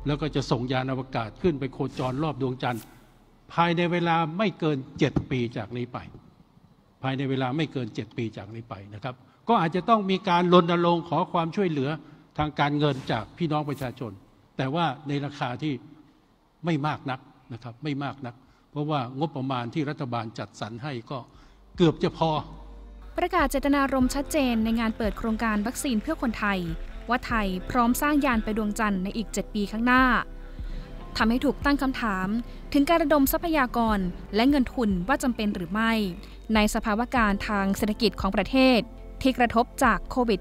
แล้วก็จะส่งยานอวกาศขึ้นไปโคจรรอบดวงจันทร์ภายในเวลาไม่เกิน7 ปีจากนี้ไปภายในเวลาไม่เกิน7 ปีจากนี้ไปนะครับก็อาจจะต้องมีการรณรงค์ขอความช่วยเหลือทางการเงินจากพี่น้องประชาชนแต่ว่าในราคาที่ไม่มากนักนะครับไม่มากนักเพราะว่างบประมาณที่รัฐบาลจัดสรรให้ก็เกือบจะพอประกาศเจตนารมณ์ชัดเจนในงานเปิดโครงการวัคซีนเพื่อคนไทยว่าไทยพร้อมสร้างยานไปดวงจันทร์ในอีก7 ปีข้างหน้าทำให้ถูกตั้งคำถามถึงการระดมทรัพยากรและเงินทุนว่าจำเป็นหรือไม่ในสภาวะการทางเศรษฐกิจของประเทศที่กระทบจากโควิด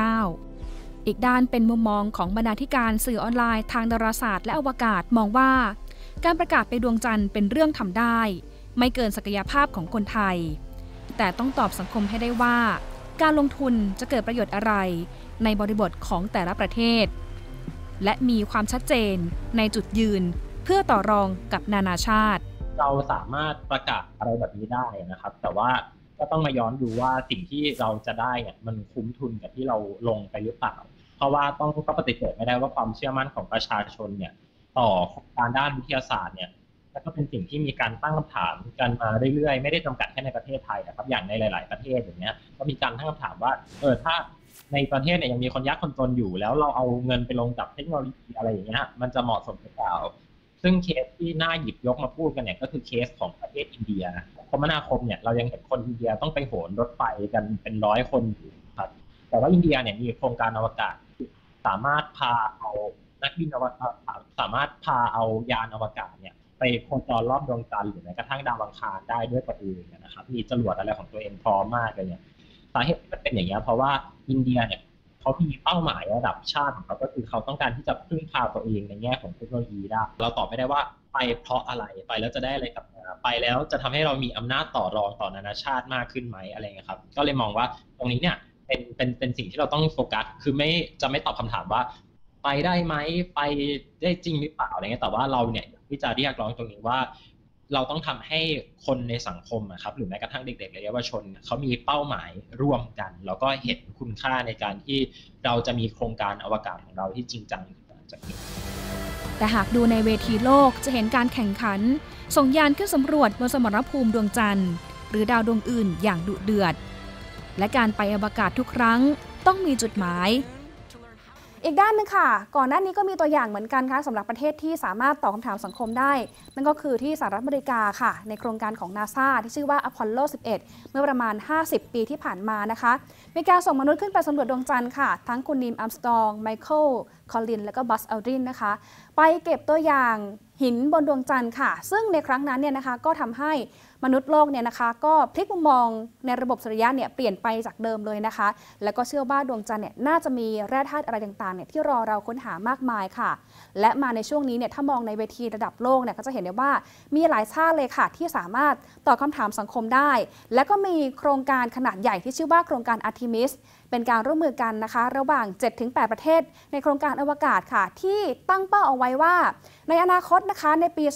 -19 อีกด้านเป็นมุมมองของบรรณาธิการสื่อออนไลน์ทางดาราศาสตร์และอวกาศมองว่าการประกาศไปดวงจันทร์เป็นเรื่องทำได้ไม่เกินศักยภาพของคนไทยแต่ต้องตอบสังคมให้ได้ว่าการลงทุนจะเกิดประโยชน์อะไรในบริบทของแต่ละประเทศและมีความชัดเจนในจุดยืนเพื่อต่อรองกับนานาชาติเราสามารถประกาศอะไรแบบนี้ได้นะครับแต่ว่าก็ต้องมาย้อนดูว่าสิ่งที่เราจะได้เนี่ยมันคุ้มทุนกับที่เราลงไปหรือเปล่าเพราะว่าต้องปฏิเสธไม่ได้ว่าความเชื่อมั่นของประชาชนเนี่ยต่อการด้านวิทยาศาสตร์เนี่ยก็เป็นสิ่งที่มีการตั้งคำถามกันมาเรื่อยๆไม่ได้จำกัดแค่ในประเทศไทยนะครับอย่างในหลายๆประเทศอย่างเงี้ยก็มีการตั้งคำถามว่าถ้าในประเทศเนี่ยยังมีคนยากคนจนอยู่แล้วเราเอาเงินไปลงกับเทคโนโลยีอะไรอย่างเงี้ยมันจะเหมาะสมหรือเปล่าซึ่งเคสที่น่าหยิบยกมาพูดกันเนี่ยก็คือเคสของประเทศอินเดียคมนาคมเนี่ยเรายังเห็นคนอินเดียต้องไปโหนรถไฟกันเป็น100 คนอยู่ครับแต่ว่าอินเดียเนี่ยมีโครงการอวกาศสามารถพาเอานักบินอวกาศสามารถพาเอายานอวกาศเนี่ยไปโคจรรอบดวงจันทร์หรือแม้กระทั่งดาวอังคารได้ด้วยตัวเองนะครับมีจรวดอะไรของตัวเองพร้อมมากเลยเนี่ยสาเหตุที่มันเป็นอย่างนี้เพราะว่าอินเดียเนี่ยเขามีเป้าหมายระดับชาติของเขาก็คือเขาต้องการที่จะพึ่งพาตัวเองในแง่ของเทคโนโลยีได้เราตอบไม่ได้ว่าไปเพราะอะไรไปแล้วจะได้อะไรกลับมาไปแล้วจะทำให้เรามีอำนาจต่อรองต่อนานาชาติมากขึ้นไหมอะไรเงี้ยครับก็เลยมองว่าตรงนี้เนี่ยเป็นสิ่งที่เราต้องโฟกัสคือจะไม่ตอบคำถามว่าไปได้ไหมไปได้จริงหรือเปล่าอะไรเงี้ยแต่ว่าเราเนี่ยที่จะเรียกร้องตรงนี้ว่าเราต้องทำให้คนในสังคมครับหรือแม้กระทั่งเด็กๆและเยาวชนเขามีเป้าหมายร่วมกันแล้วก็เห็นคุณค่าในการที่เราจะมีโครงการอวกาศของเราที่จริงจังจากนี้แต่หากดูในเวทีโลกจะเห็นการแข่งขันส่งยานขึ้นสำรวจบนสมรภูมิดวงจันทร์หรือดาวดวงอื่นอย่างดุเดือดและการไปอวกาศทุกครั้งต้องมีจุดหมายอีกด้านนึงค่ะก่อนหน้านี้ก็มีตัวอย่างเหมือนกันค่ะสำหรับประเทศที่สามารถตอบคำถามสังคมได้นั่นก็คือที่สหรัฐอเมริกาค่ะในโครงการของ NASA ที่ชื่อว่า Apollo 11 เมื่อประมาณ50 ปีที่ผ่านมานะคะมีการส่งมนุษย์ขึ้นไปสำรวจดวงจันทร์ค่ะทั้งคุณนีล อาร์มสตรองไมเคิลคอลลินและก็บัซ อัลดรินนะคะไปเก็บตัวอย่างหินบนดวงจันทร์ค่ะซึ่งในครั้งนั้นเนี่ยนะคะก็ทำให้มนุษย์โลกเนี่ยนะคะก็พลิกมุมมองในระบบสุริยะเนี่ยเปลี่ยนไปจากเดิมเลยนะคะแล้วก็เชื่อว่าดวงจันทร์เนี่ยน่าจะมีแร่ธาตุอะไรต่างๆเนี่ยที่รอเราค้นหามากมายค่ะและมาในช่วงนี้เนี่ยถ้ามองในเวทีระดับโลกเนี่ยก็จะเห็นได้ว่ามีหลายชาติเลยค่ะที่สามารถตอบคำถามสังคมได้และก็มีโครงการขนาดใหญ่ที่ชื่อว่าโครงการ Artemis เป็นการร่วมมือกันนะคะระหว่าง 7-8 ประเทศในโครงการอวกาศค่ะที่ตั้งเป้าเอาไว้ว่าในอนาคตนะคะในปี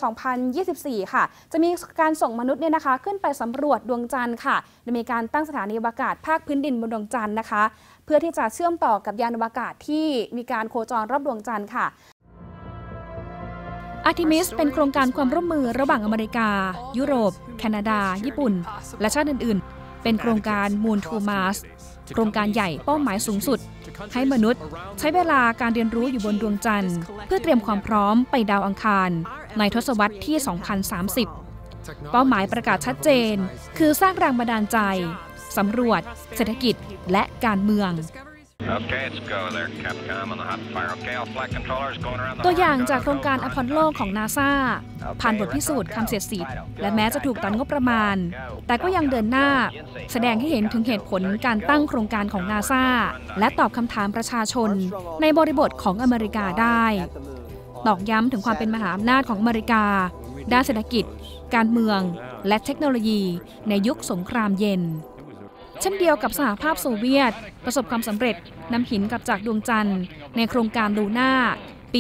2024 ค่ะจะมีการส่งมนุษย์เนี่ยนะคะขึ้นไปสำรวจดวงจันทร์ค่ะจะมีการตั้งสถานีอวกาศภาคพื้นดินบนดวงจันทร์นะคะเพื่อที่จะเชื่อมต่อกับยานอวกาศที่มีการโคจรรอบดวงจันทร์ค่ะArtemis เป็นโครงการความร่วมมือระหว่างอเมริกายุโรปแคนาดาญี่ปุ่นและชาติอื่นๆเป็นโครงการ Moon to Mars โครงการใหญ่เป้าหมายสูงสุดให้มนุษย์ใช้เวลาการเรียนรู้อยู่บนดวงจันทร์เพื่อเตรียมความพร้อมไปดาวอังคารในทศวรรษที่ 2030 เป้าหมายประกาศชัดเจนคือสร้างแรงบันดาลใจสำรวจเศรษฐกิจและการเมืองตัวอย่างจากโครงการอพอลโลของ NASA ผ่านบทพิสูจน์คำเสียดสีและแม้จะถูกตัดงบประมาณแต่ก็ยังเดินหน้าแสดงให้เห็นถึงเหตุผลการตั้งโครงการของ NASA และตอบคำถามประชาชนในบริบทของอเมริกาได้ตอกย้ำถึงความเป็นมหาอำนาจของอเมริกาด้านเศรษฐกิจการเมืองและเทคโนโลยีในยุคสงครามเย็นเช่นเดียวกับสหภาพโซเวียตประสบความสำเร็จนำหินกลับจากดวงจันทร์ในโครงการลูน่าปี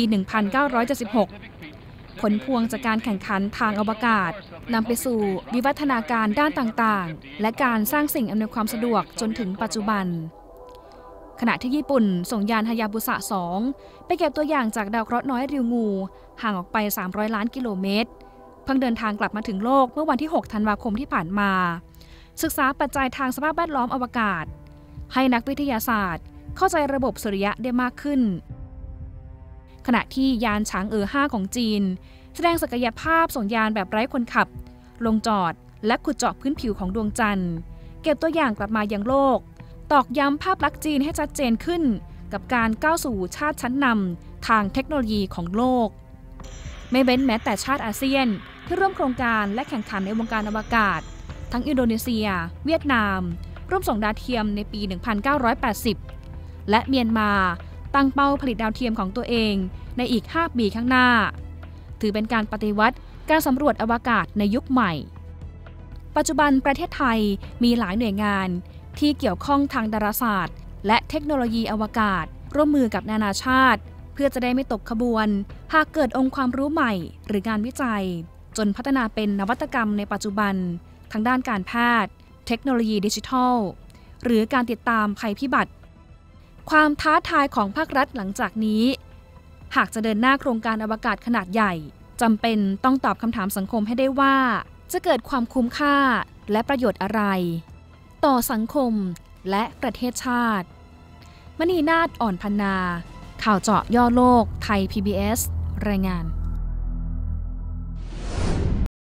1976 ผลพวงจากการแข่งขันทางอวกาศนำไปสู่วิวัฒนาการด้านต่างๆและการสร้างสิ่งอำนวยความสะดวกจนถึงปัจจุบันขณะที่ญี่ปุ่นส่งยานฮายาบุสะ 2 ไปเก็บตัวอย่างจากดาวเคราะห์น้อยริวงูห่างออกไป300 ล้านกิโลเมตรเพิ่งเดินทางกลับมาถึงโลกเมื่อวันที่ 6 ธันวาคมที่ผ่านมาศึกษาปัจจัยทางสภาพแวดล้อมอวกาศให้นักวิทยาศาสตร์เข้าใจระบบสุริยะได้มากขึ้นขณะที่ยานฉางเอ๋อ 5 ของจีนแสดงศักยภาพส่งยานแบบไร้คนขับลงจอดและขุดเจาะพื้นผิวของดวงจันทร์เก็บตัวอย่างกลับมายังโลกตอกย้ำภาพลักษณ์จีนให้ชัดเจนขึ้นกับการก้าวสู่ชาติชั้นนำทางเทคโนโลยีของโลกไม่เว้นแม้แต่ชาติอาเซียนที่ร่วมโครงการและแข่งขันในวงการอวกาศทั้งอินโดนีเซียเวียดนามร่วมส่งดาวเทียมในปี 1980 และเมียนมาตั้งเป้าผลิตดาวเทียมของตัวเองในอีก 5 ปีข้างหน้าถือเป็นการปฏิวัติการสำรวจอวกาศในยุคใหม่ปัจจุบันประเทศไทยมีหลายหน่วยงานที่เกี่ยวข้องทางดาราศาสตร์และเทคโนโลยีอวกาศร่วมมือกับนานาชาติเพื่อจะได้ไม่ตกขบวนหากเกิดองค์ความรู้ใหม่หรืองานวิจัยจนพัฒนาเป็นนวัตกรรมในปัจจุบันทางด้านการแพทย์เทคโนโลยีดิจิทัลหรือการติดตามภัยพิบัติความท้าทายของภาครัฐหลังจากนี้หากจะเดินหน้าโครงการอวกาศขนาดใหญ่จำเป็นต้องตอบคำถามสังคมให้ได้ว่าจะเกิดความคุ้มค่าและประโยชน์อะไรต่อสังคมและประเทศชาติมณีนาฏ อ่อนพรรณาข่าวเจาะย่อโลกไทย PBS รายงาน